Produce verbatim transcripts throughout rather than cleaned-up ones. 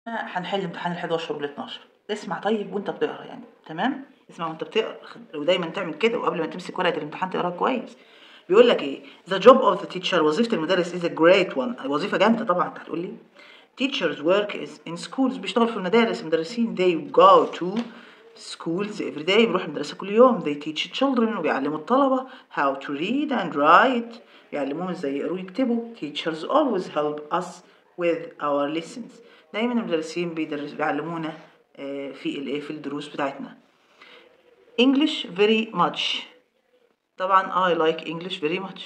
هنحل امتحان الحداشر والاتناشر. اسمع طيب وانت بتقرا يعني، تمام؟ اسمع وانت بتقرا، لو دايما تعمل كده وقبل ما تمسك ورقه الامتحان تقراها كويس. بيقول لك ايه؟ The job of the teacher، وظيفه المدرس is a great one، وظيفه جامده طبعا. انت هتقول لي teachers work is in schools، بيشتغل في المدارس. المدرسين they go to schools every day، بيروح المدرسه كل يوم. they teach children، وبيعلموا الطلبه how to read and write، بيعلموهم ازاي يقروا ويكتبوا. teachers always help us with our lessons، دايما المدرسين بيدرس بيعلمونا في الايه في الدروس بتاعتنا. English very much، طبعا I like English very much.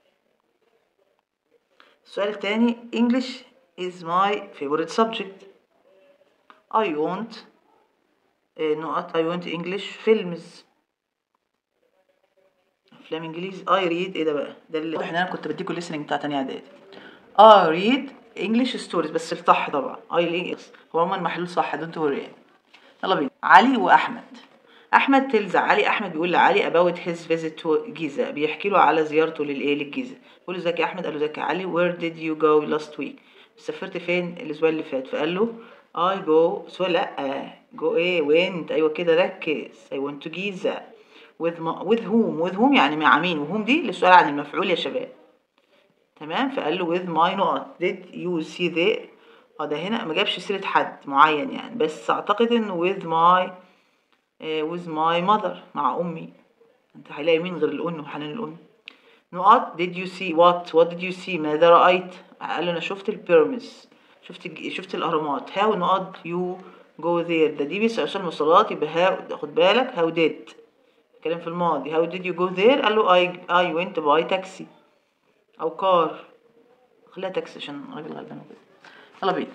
السؤال الثاني English is my favorite subject. I want نقط I want English films، افلام انجليزي. I read، ايه ده بقى؟ ده اللي واضح ان انا كنت بديكوا listening بتاع تانية اعدادي. I read English stories، بس الصح طبعا I read، هو عموما محلول صح don't worry يعني. يلا بينا. علي واحمد. احمد تلزع علي، احمد بيقول لعلي about his visit to جيزه، بيحكي له على زيارته للايه للجيزه. بيقول له ازيك يا احمد، قال له ازيك يا علي. where did you go last week، سافرت فين الاسبوع اللي فات؟ فقال له I go، سؤال لا go ايه went، ايوه كده ركز. I went to جيزه with ما with whom with whom يعني مع مين، وhom دي للسؤال عن المفعول يا شباب، تمام؟ فقال له with my نقط did you see there. اه ده هنا ما جابش سيره حد معين يعني، بس اعتقد انه with my with my mother، مع أمي. أنت هيلاقي مين غير الأم وحنان الأم. نقط did you see what what did you see، ماذا رأيت؟ قال له أنا شفت البيراميدز، شفت شفت الأهرامات. how نقط you go there، ده دي بيسأل عشان المواصلات، يبقى how خد بالك how did، كلام في الماضي. how did you go there؟ قال له I I went by taxi أو car، خليها تاكسي عشان راجل غلبان وكده. يلا بينا.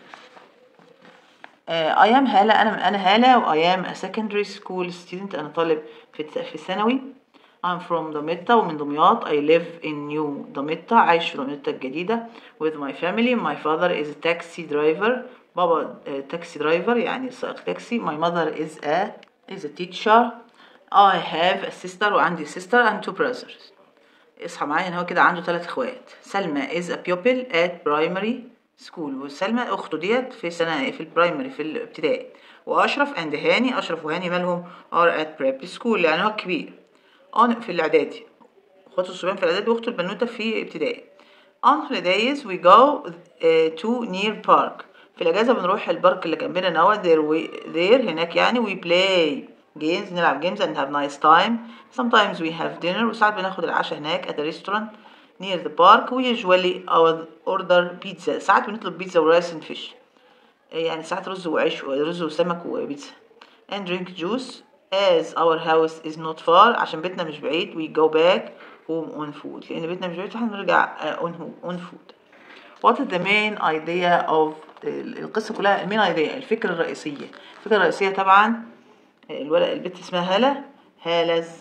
I am هالة، أنا أنا هالة و I am a secondary school student، أنا طالب في في الثانوي. I'm from دمياط ومن دمياط. I live in new دمياط، عايش في دمياط الجديدة. with my family. my father is a taxi driver، بابا تاكسي درايفر يعني سائق تاكسي. my mother is a is a teacher. I have a sister، وعندي sister and two brothers. اصحى معايا ان هو كده عنده ثلاث اخوات. سلمى is a pupil at primary school، وسلمى اخته ديت في سنه في البرايمري في الابتدائي. واشرف and هاني، اشرف وهاني مالهم are at prep school يعني هو الكبير on في الاعدادي، اخواته الصبيان في الاعدادي واخته البنوته في ابتدائي. on holidays we go uh, to near park، في الاجازه بنروح البارك اللي جنبنا نوا there we there هناك يعني. we play games، نلعب games and have nice time. sometimes we have dinner، وساعات بناخد العشاء هناك at a restaurant near the park. we usually order pizza، ساعات بنطلب بيتزا ورايس and fish، يعني ساعات رز وعيش ورز وسمك وبيتزا. and drink juice as our house is not far، عشان بيتنا مش بعيد. we go back home on foot، لأن بيتنا مش بعيد فاحنا بنرجع on on foot. what is the main idea of القصة كلها؟ المين idea الفكرة الرئيسية. الفكرة الرئيسية طبعا الولد البنت اسمها هالة، هالز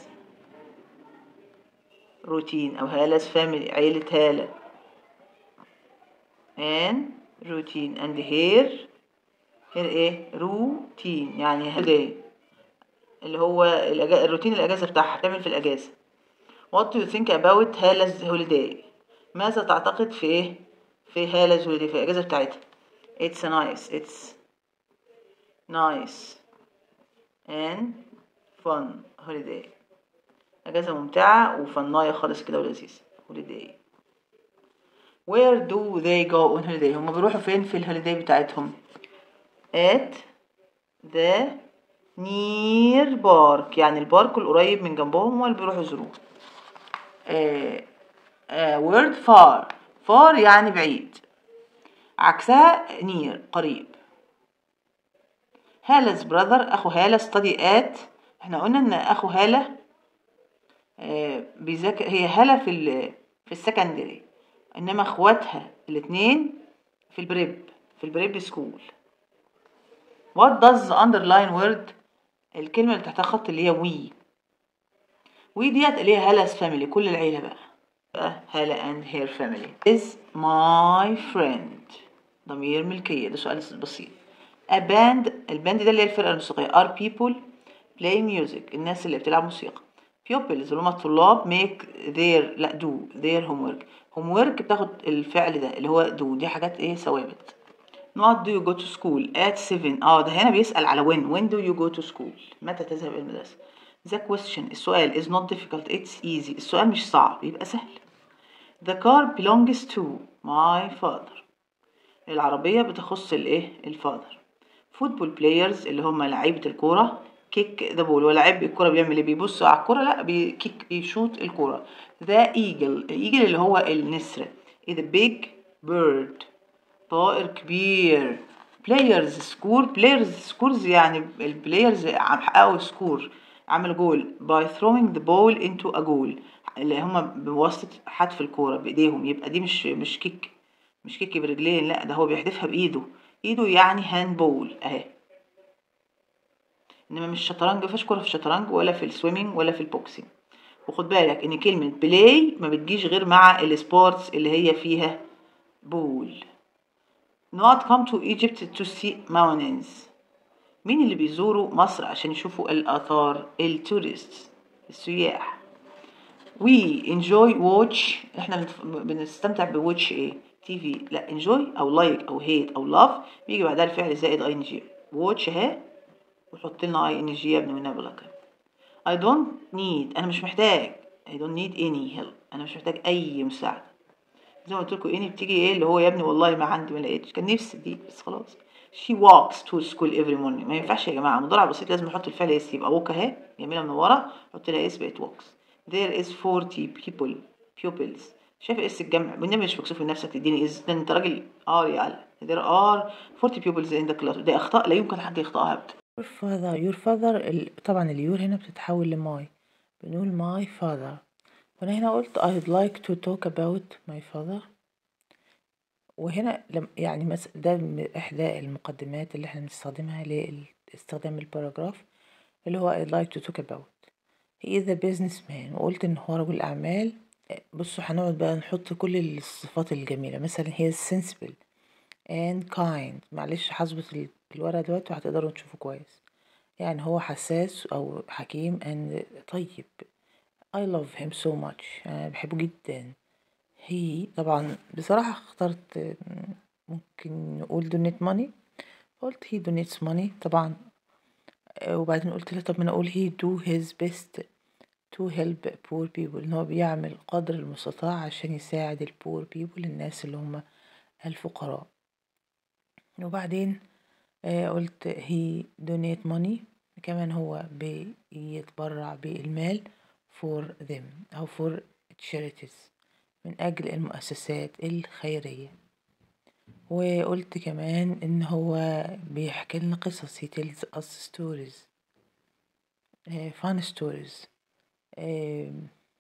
روتين أو هالز فاميلي، عيلة هالة. and routine and here here ايه روتين يعني holiday، اللي هو الروتين الأجازة بتاعها تعمل في الأجازة. what do you think about هالز holiday، ماذا تعتقد في ايه في هالز holiday في الأجازة بتاعتها؟ it's nice it's nice and fun holiday، أجازة ممتعة وفناية خالص كده ولذيذة holiday. where do they go on holiday، هم بيروحوا فين في الهوليداي بتاعتهم؟ at the near park، يعني البارك القريب من جنبهم هو اللي بيروحوا يزوروه. uh, uh, word far، far يعني بعيد، عكسها near قريب. هالة brother أخو هالة study at، احنا قلنا ان أخو هالة آه بيذاكر، هي هالة في ال في السكندري، انما اخواتها الاثنين في البريب في البريب سكول. what does the underline word، الكلمة اللي تحتها خط اللي هي وي وي ديت اللي هي هالة family، كل العيلة بقى هالة and her family. is my friend ضمير ملكية، ده سؤال بسيط. a band، الباند ده اللي هي الفرقة الموسيقية. are people playing music، الناس اللي بتلعب موسيقى. pupils اللي هم الطلاب make their لا do their homework، homework بتاخد الفعل ده اللي هو do، دي حاجات ايه ثوابت. What do you go to school at seven؟ اه ده هنا بيسأل على when. When do you go to school؟ متى تذهب إلى المدرسة؟ The question السؤال is not difficult, it's easy. السؤال مش صعب، يبقى سهل. The car belongs to my father. العربية بتخص الايه؟ الفادر. Football players اللي هم لعيبة الكورة kick the ball. ولاعب الكورة بيعمل ايه؟ بيبص على الكورة؟ لا، بيكيك بيشوط الكورة. The eagle الإيجل اللي هو النسر is a big bird. طائر كبير. players score. players scores يعني البلايرز حققوا سكور، عملوا جول by throwing the ball into a goal اللي هما بواسطة حدف الكورة بإيديهم. يبقى دي مش مش كيك، مش كيك برجلين، لا ده هو بيحدفها بإيده. إيده يعني هاند بول أهي. إنما مش شطرنج، مفيش كورة في الشطرنج ولا في السويمنج ولا في البوكسينج. وخد بالك إن كلمة بلاي ما بتجيش غير مع السبورتس اللي هي فيها بول. Not come to Egypt to see mountains. مين اللي بيزوروا مصر عشان يشوفوا الآثار؟ التوريست، السياح. We enjoy watch. احنا بنستمتع بواتش ايه؟ تي في. لا enjoy او like او hate او love بيجي بعدها الفعل زائد اي ان جي. watch اهي وحط لنا اي ان جي يا ابني والنبي لك. I don't need انا مش محتاج. I don't need any help انا مش محتاج اي مساعدة. زي ما قلت لكم اني بتيجي ايه اللي هو يا ابني والله ما عندي ما لقيتش، كان نفسي دي بس خلاص. she walks to school every morning. ما ينفعش يا جماعه مضارع بسيط لازم نحط الفعل اس. يبقى walk اهي جميله من ورا حط لها اس بقت walks. there is forty people pupils. شايف اس الجمع والنبي مش مكسوف من نفسك تديني از، ده انت راجل ار يا علي. there are forty pupils in the class. ده اخطاء لا يمكن حد يخطئها ابدا. your father your father ال... طبعا اليور هنا بتتحول لماي، بنقول my father. وانا هنا قلت I'd like to talk about my father. وهنا لم يعني مثلا ده من إحدى المقدمات اللي احنا بنستخدمها لاستخدام الباراجراف اللي هو I'd like to talk about. he is a businessman وقلت إن هو رجل أعمال. بصوا هنقعد بقى نحط كل الصفات الجميلة. مثلا he is sensible and kind. معلش هظبط الورقة دلوقتي وهتقدروا تشوفوا كويس. يعني هو حساس أو حكيم and طيب. I love him so much. أنا بحبه جدا. هي طبعا بصراحة اخترت ممكن نقول donate money، قلت he donates money طبعا. وبعدين قلت له طب ما انا اقول he do his best to help poor people، ان هو بيعمل قدر المستطاع عشان يساعد ال poor people الناس اللي هم الفقراء. وبعدين قلت he donate money كمان هو بيتبرع بالمال for them او for charities من أجل المؤسسات الخيرية. وقلت كمان إن هو بيحكي لنا قصص he tells us stories uh, fun stories uh,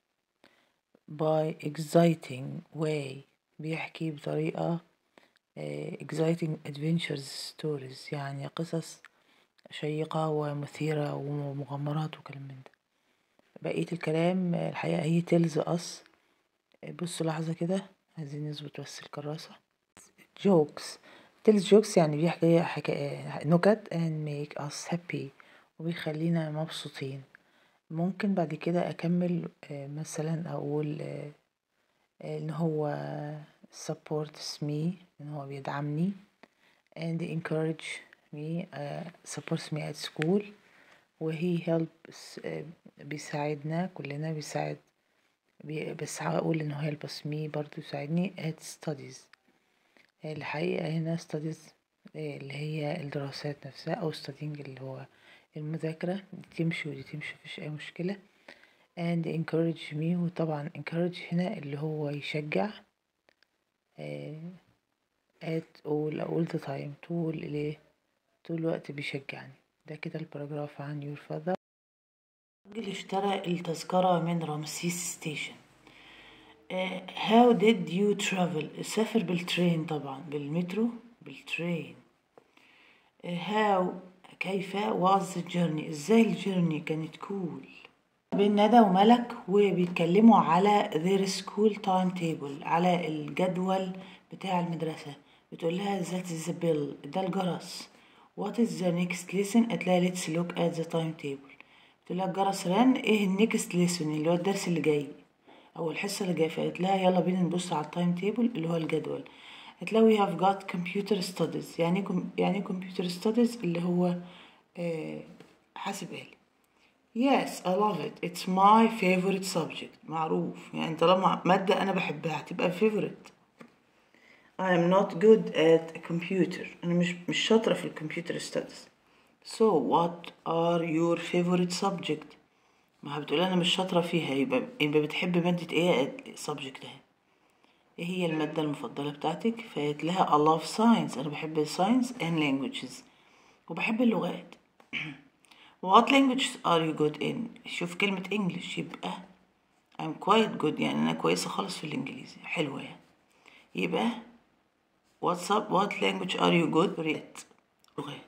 by exciting way. بيحكي بطريقة uh, exciting adventures stories يعني قصص شيقة ومثيرة ومغامرات وكلام من ده. بقية الكلام الحقيقة هي tells us. بصوا لحظة كده عايزين نظبط بس الكراسة. jokes tells jokes يعني بيحكي حكاية نكت and make us happy وبيخلينا مبسوطين. ممكن بعد كده أكمل مثلا أقول إن هو supports me إن هو بيدعمني and encourage me uh, supports me at school و he helps uh, بيساعدنا كلنا بيساعد بي بس هقول إنه helps me برضو يساعدني at studies. الحقيقة هنا studies اللي هي الدراسات نفسها أو studying اللي هو المذاكرة تمشي ودي تمشي مفيش أي مشكلة. and encourage me وطبعا encourage هنا اللي هو يشجع at all all the time طول ليه طول الوقت بيشجعني. ده كده الباراجراف عن your father. الراجل اشترى التذكرة من رمسيس ستيشن. Uh, how did you travel؟ سافر بالترين طبعا بالمترو بالترين. uh, how كيف was the journey؟ ازاي الجيرني كانت كول cool. بين ندى وملك وبيتكلموا على their school timetable على الجدول بتاع المدرسة. بتقول لها that is the bell ده الجرس. what is the next lesson؟ قالت لها let's look at the timetable. بتقول لها الجرس رن ايه النكست lesson اللي هو الدرس اللي جاي او الحصه اللي جايه. فقالت لها يلا بينا نبص على التايم تيبل اللي هو الجدول. هتلاقوا we have got computer studies. يعني كم يعني computer studies اللي هو آه حاسب آلي. Yes, I love it. It's my favorite subject. معروف يعني طالما مادة أنا بحبها هتبقى favorite. I am not good at a computer. أنا مش مش شاطرة في الكمبيوتر studies. So what are your favorite subject؟ ما بتقول أنا مش شاطرة فيها، يبقى يبقى بتحب مادة إيه subject ده؟ إيه هي المادة المفضلة بتاعتك؟ فقالت لها I love science. أنا بحب science and languages وبحب اللغات. What languages are you good in؟ شوف كلمة English يبقى I'm quite good، يعني أنا كويسة خالص في الإنجليزي، حلوة يعني. يبقى What's up? What language are you good at؟ لغات.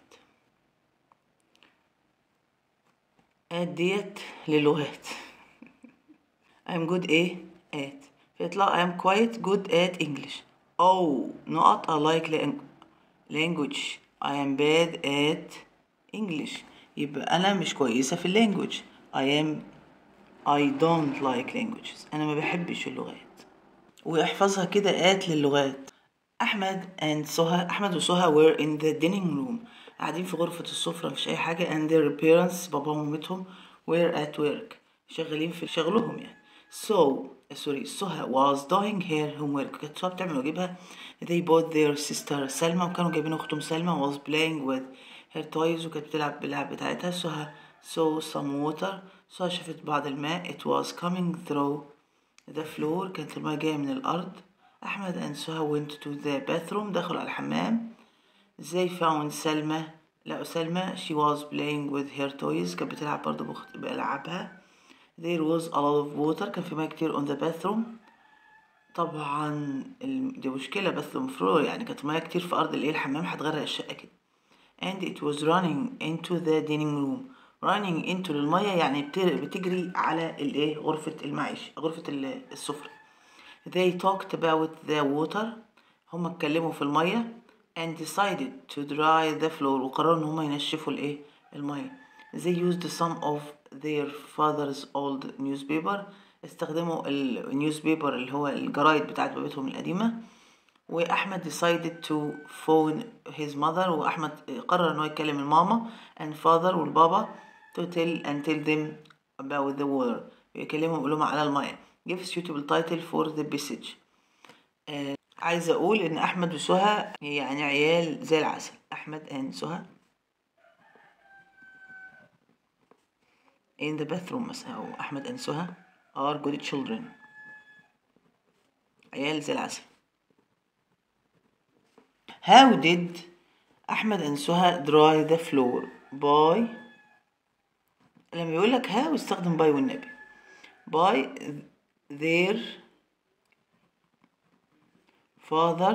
ديت للغات. I'm good إيه؟ at. فيطلع I'm quite good at English. Oh not I like language. I am bad at English. يبقى أنا مش كويسة في language. I am I don't like languages. أنا ما بحبش اللغات. ويحفظها كده at للغات. أحمد and سهى أحمد وسهى were in the dining room. قاعدين في غرفة السفرة مفيش أي حاجة. and their parents باباهم ومامتهم were at work. شغالين في شغلهم يعني. so sorry سهى was doing her homework. كانت سهى بتعمل واجبها. they bought their sister سلمى وكانوا جايبين أختهم سلمى was playing with her toys وكانت بتلعب باللعب بتاعتها. سهى saw some water. سهى شافت بعض الماء. it was coming through the floor. كانت الماء جاية من الأرض. أحمد and سهى went to the bathroom. دخلوا على الحمام. they found سلمى. لقوا سلمى she was playing with her toys. كانت بتلعب برضه بألعابها. there was a lot of water. كان في ماء كتير on the bathroom. طبعا دي مشكلة bathroom floor يعني كانت ماء كتير في أرض الإيه الحمام هتغرق الشقة كده. and it was running into the dining room. running into للمية يعني بتجري على الإيه غرفة المعيش غرفة السفرة. they talked about the water. هم اتكلموا في المية. and decided to dry the floor. وقرروا ان هم ينشفوا الايه المية. they used some of their father's old newspaper. استخدموا النيوزبيبر اللي هو الجرايد بتاعت بابتهم القديمة. واحمد decided to phone his mother. واحمد قرر انه يكلم الماما and father والبابا to tell and tell them about the water. يكلمهم يقول لهم على المية. give suitable title for the message. آه عايزة أقول إن أحمد وسهى يعني عيال زي العسل. أحمد and سهى in the bathroom مثلا أو أحمد and سهى are good children. عيال زي العسل. how did أحمد and سهى dry the floor by. لما يقولك how استخدم by والنبي. by their father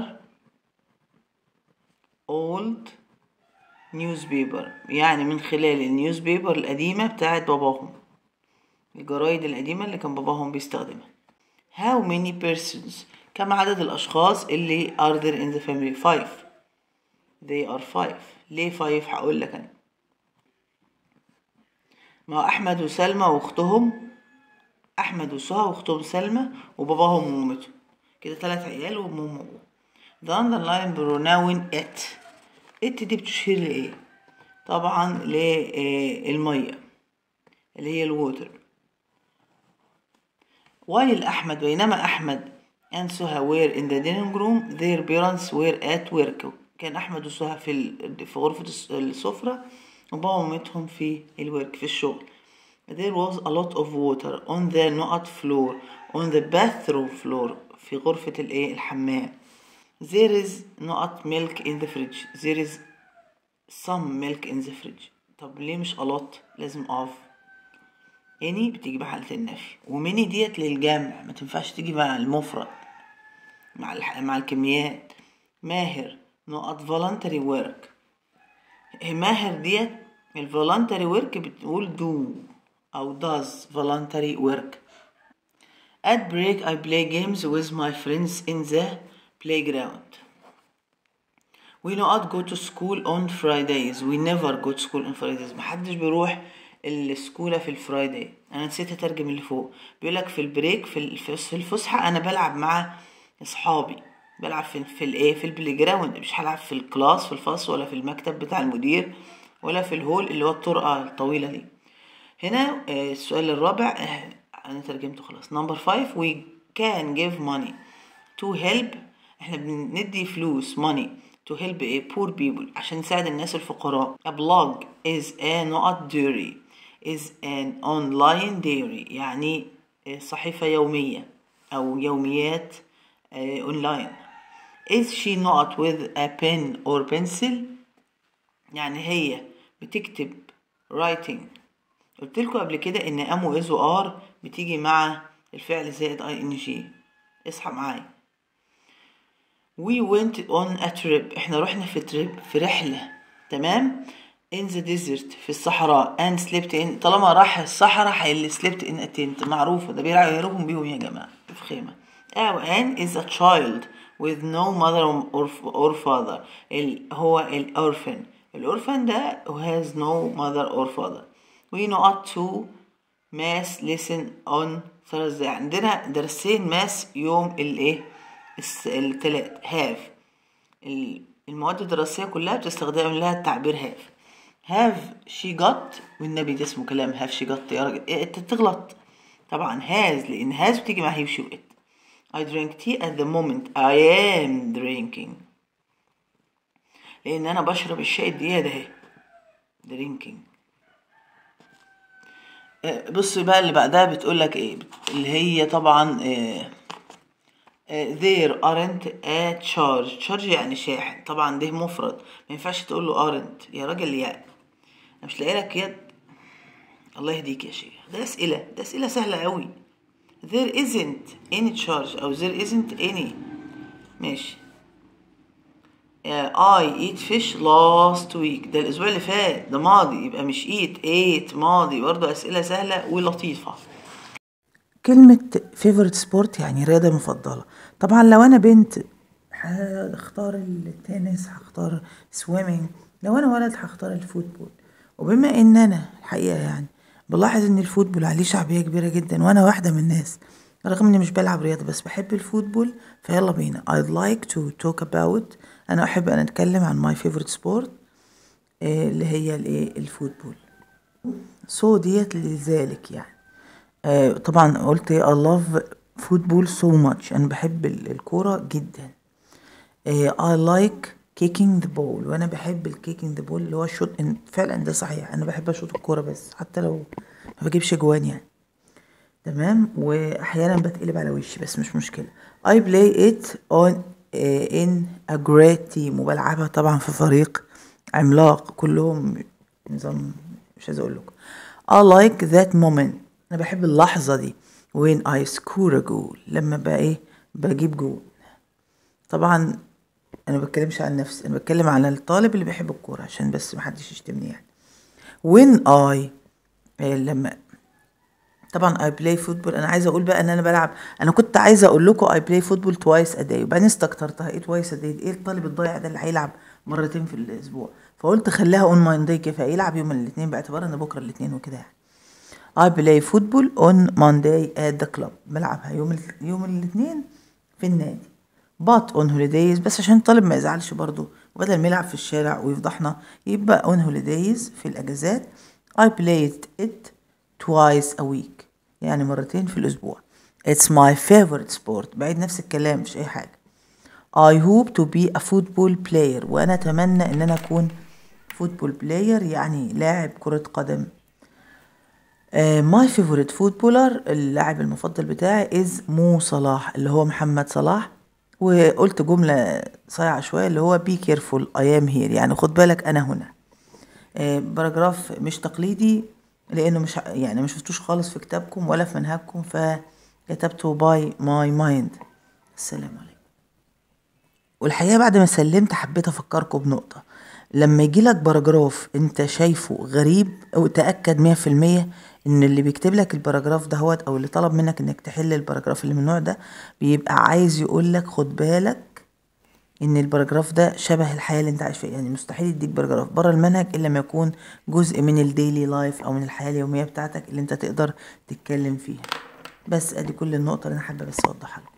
old newspaper. يعني من خلال النيوزبيبر القديمة بتاعت باباهم الجرايد القديمة اللي كان باباهم بيستخدمها. how many persons كم عدد الأشخاص اللي are there in the family. five. they are five. ليه five هقول لك أنا. ما أحمد وسلمى وأختهم. أحمد وسهى وأختهم سلمى وباباهم ومامتهم كده ثلاث عيال وأمهم وأبوهم. the underline pronoun it. it دي بتشير لإيه؟ طبعا للمية اللي هي الووتر. while أحمد بينما أحمد and سهى were in the dining room their parents were at work. كان أحمد وسهى في في غرفة السفرة وبابا ومامتهم في الورك في الشغل. there was a lot of water on the not floor on the bathroom floor في غرفة الإيه الحمام. there is not milk in the fridge. there is some milk in the fridge. طب ليه مش a lot لازم of. any بتيجي بحالة النفي ومني ديت للجمع ما تنفعش تيجي مع المفرد مع الح... مع الكميات. ماهر not voluntary work. ماهر ديت الvoluntary work بتقول do أو does voluntary work. at break I play games with my friends in the playground. we not go to school on Fridays. we never go to school on Fridays. محدش بيروح السكولة في الفرايداي. أنا نسيت أترجم اللي فوق. بيقولك في البريك في الفسحة أنا بلعب مع أصحابي بلعب في في الايه في البلاي جراوند، مش هلعب في الكلاس في الفصل ولا في المكتب بتاع المدير ولا في الهول اللي هو الطرقة الطويلة دي. هنا السؤال الرابع انا ترجمته خلاص. نمبر فايف we can give money to help، احنا بندي فلوس money to help a poor people عشان نساعد الناس الفقراء. a blog is a not diary is an online diary، يعني صحيفة يومية او يوميات اونلاين. is she not with a pen or pencil، يعني هي بتكتب writing. قلت لكم قبل كده ان ام و از و ار بتيجي مع الفعل زائد اي ان جي. اصحى معايا. we went on a trip، احنا رحنا في تريب في رحلة، تمام. in the desert في الصحراء and slept in، طالما راح الصحراء هيلي slept in a tent، معروفة ده بيراهم بيهم يا جماعة في خيمة. أو and is a child with no mother or, or father، ال هو الأورفن. الأورفن ده who has no mother or father. we know up to math lesson on Thursday، عندنا درسين ماس يوم الايه الثلاث. have المواد الدراسية كلها بتستخدم لها التعبير have. have she got، والنبي ده اسمه كلام have she got يا راجل إيه انت تغلط طبعا has، لان has بتيجي مع he وشي وات. I drink tea at the moment I am drinking، لان انا بشرب الشاي الدقيقة ده اهي drinking. بص بقى اللي بعدها بتقولك ايه، اللي هي طبعا إيه there aren't a charge. charge يعني شاحن، طبعا ده مفرد ما ينفعش تقول له aren't يا راجل. يعني انا مش لاقي لك يد. الله يهديك يا شيخ، ده اسئله ده اسئله سهله قوي. there isn't any charge او there isn't any. ماشي. I eat fish last week، ده الاسبوع اللي فات، ده ماضي يبقى مش eat ate ماضي. برضه اسئله سهله ولطيفه. كلمة favorite sport يعني رياضة مفضلة. طبعا لو أنا بنت هختار التنس، هختار swimming. لو أنا ولد هختار الفوتبول. وبما إن أنا الحقيقة يعني بلاحظ إن الفوتبول عليه شعبية كبيرة جدا، وأنا واحدة من الناس رغم إني مش بلعب رياضة بس بحب الفوتبول. فيلا بينا. I'd like to talk about، أنا أحب أن أتكلم عن my favorite sport اللي هي الإيه الفوتبول. so ديت لذلك يعني آه طبعا قلت I love football so much، أنا بحب الكورة جدا. آه I like kicking the ball، وأنا بحب الكيكينج the ball اللي هو الشوط. فعلا ده صحيح، أنا بحب أشوط الكورة بس حتى لو ما بجيبش جوان يعني، تمام. وأحيانا بتقلب على وشي بس مش مشكلة. I play it on uh, in a great team، وبلعبها طبعا في فريق عملاق كلهم نظام مش عايز أقول لكم. I like that moment، أنا بحب اللحظة دي. when I score a goal، لما بقى إيه بجيب جول. طبعا أنا بتكلمش عن نفسي، أنا بتكلم عن الطالب اللي بيحب الكورة عشان بس محدش يشتمني يعني. when I إيه لما طبعا I play football، أنا عايزة أقول بقى إن أنا بلعب. أنا كنت عايزة أقول لكم I play football twice a day، وبعدين استكترتها إيه twice a day، إيه الطالب الضايع ده اللي هيلعب مرتين في الأسبوع؟ فقلت خليها on Monday كفاية، يلعب يوم الاثنين باعتبار إن بكرة الاثنين وكده يعني. I play football on Monday at the club، بلعبها يوم ال... يوم الاثنين في النادي. but on holidays، بس عشان الطالب ما يزعلش برضو وبدل ما يلعب في الشارع ويفضحنا يبقى on holidays في الأجازات. I played it twice a week، يعني مرتين في الأسبوع. it's my favorite sport، بعيد نفس الكلام مش أي حاجة. I hope to be a football player، وأنا أتمنى إن أنا أكون football player يعني لاعب كرة قدم. ماي فيفورت فوتبولر، اللاعب المفضل بتاعي از مو صلاح اللي هو محمد صلاح. وقلت جملة صايعة شوية اللي هو بي كيرفول اي ام هير، يعني خد بالك انا هنا. آه باراجراف مش تقليدي لانه مش يعني مش شفتوش خالص في كتابكم ولا في منهجكم، فكتبته باي ماي مايند. السلام عليكم. والحقيقة بعد ما سلمت حبيت افكركم بنقطة. لما يجيلك باراجراف انت شايفه غريب او تأكد مية في المية ان اللي بيكتب لك الباراجراف دهوت او اللي طلب منك انك تحل الباراجراف اللي من النوع ده بيبقى عايز يقولك خد بالك ان الباراجراف ده شبه الحياة اللي انت عايش فيها. يعني مستحيل يديك باراجراف بره المنهج الا ما يكون جزء من الديلي لايف او من الحياة اليومية بتاعتك اللي انت تقدر تتكلم فيها. بس ادي كل النقطة اللي انا حابة بس اوضحها لكم.